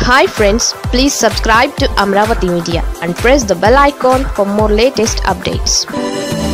Hi friends, please subscribe to Amaravathi Media and press the bell icon for more latest updates.